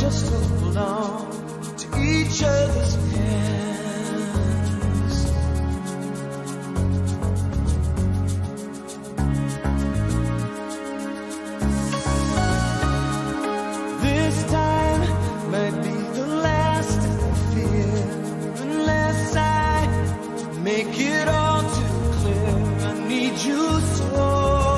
just hold on to each other's hands. This time might be the last I fear, unless I make it all too clear. I need you so.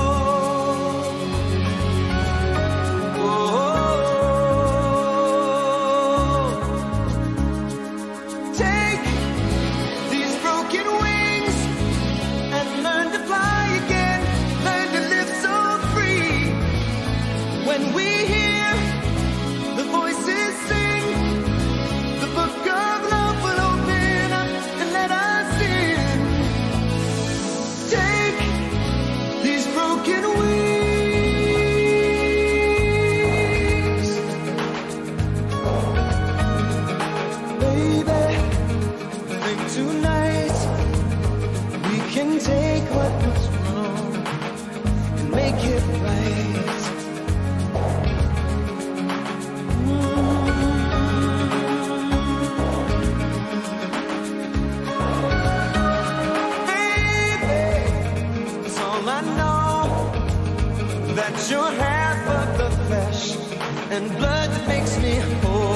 Tonight we can take what was wrong and make it right. Baby, it's all I know, that you're half of the flesh and blood that makes me whole.